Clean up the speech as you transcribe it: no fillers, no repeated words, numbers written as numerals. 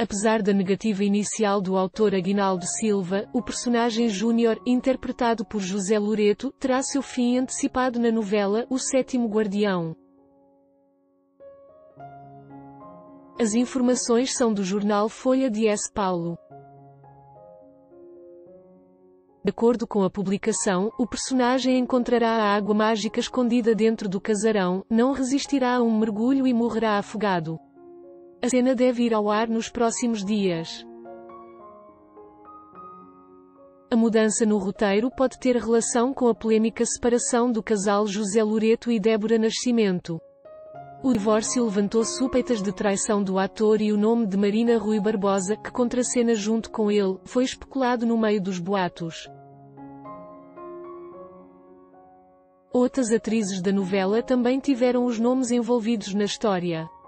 Apesar da negativa inicial do autor Aguinaldo Silva, o personagem Júnior, interpretado por José Loreto, terá seu fim antecipado na novela O Sétimo Guardião. As informações são do jornal Folha de S. Paulo. De acordo com a publicação, o personagem encontrará a água mágica escondida dentro do casarão, não resistirá a um mergulho e morrerá afogado. A cena deve ir ao ar nos próximos dias. A mudança no roteiro pode ter relação com a polêmica separação do casal José Loreto e Débora Nascimento. O divórcio levantou suspeitas de traição do ator e o nome de Marina Rui Barbosa, que contracena junto com ele, foi especulado no meio dos boatos. Outras atrizes da novela também tiveram os nomes envolvidos na história.